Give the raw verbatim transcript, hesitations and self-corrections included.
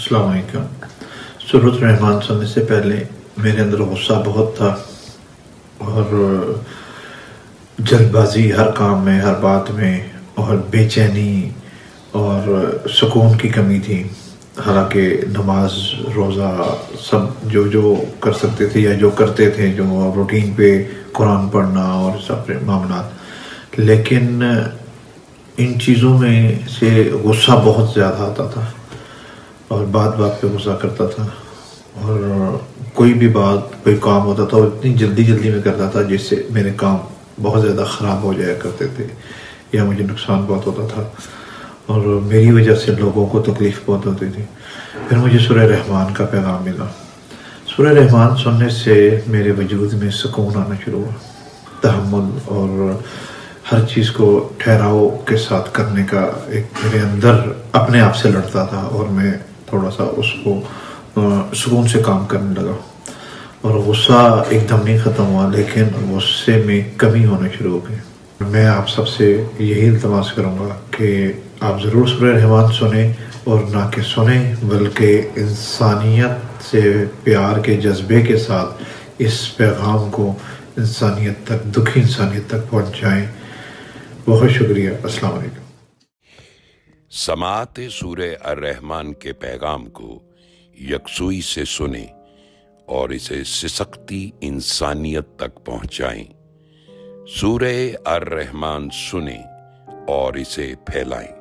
السلام علیکم۔ سورۃ الرحمن سننے سے پہلے میرے اندر غصہ بہت تھا اور جلد بازی ہر کام میں، ہر بات میں، اور بے چینی اور سکون کی کمی تھی۔ حالانکہ نماز، روزہ سب جو جو کر سکتے تھے یا جو کرتے تھے، جو روٹین پہ قرآن پڑھنا اور سب معاملات، لیکن ان چیزوں میں سے غصہ بہت زیادہ آتا تھا اور بات بات پہ غصہ کرتا تھا، اور کوئی بھی بات، کوئی کام ہوتا تھا وہ اتنی جلدی جلدی میں کرتا تھا جس سے میرے کام بہت زیادہ خراب ہو جایا کرتے تھے یا مجھے نقصان بہت ہوتا تھا اور میری وجہ سے لوگوں کو تکلیف بہت ہوتی تھی۔ پھر مجھے سورہ رحمان کا پیغام ملا۔ سورہ رحمان سننے سے میرے وجود میں سکون آنا شروع ہوا، تحمل اور ہر چیز کو ٹھہراؤ کے ساتھ کرنے کا ایک میرے اندر اپنے آپ سے لڑتا تھا، اور میں تھوڑا سا اس کو سکون سے کام کرنے لگا، اور غصہ ایک دم نہیں ختم ہوا لیکن غصے میں کمی ہونا شروع ہو گئی۔ میں آپ سب سے یہی التماس کروں گا کہ آپ ضرور سورہ رحمان سنیں، اور نہ کہ سنیں بلکہ انسانیت سے پیار کے جذبے کے ساتھ اس پیغام کو انسانیت تک، دکھی انسانیت تک پہنچائیں۔ بہت شکریہ۔ السلام علیکم۔ سماعت سورہ الرحمن کے پیغام کو یکسوئی سے سنیں اور اسے سسکتی انسانیت تک پہنچائیں۔ سورہ الرحمن سنیں اور اسے پھیلائیں۔